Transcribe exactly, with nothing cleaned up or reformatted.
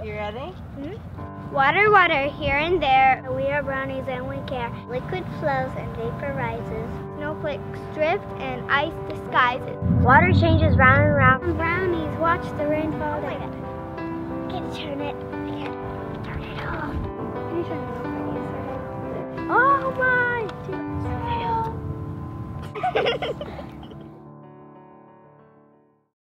You ready? Mm-hmm. Water, water, here and there. We are brownies and we care. Liquid flows and vapor rises. Snowflakes drift and ice disguises. Water changes round and round. Brownies watch the rain fall down. I can't turn it. I can't turn it off. Can you turn it off? Oh my!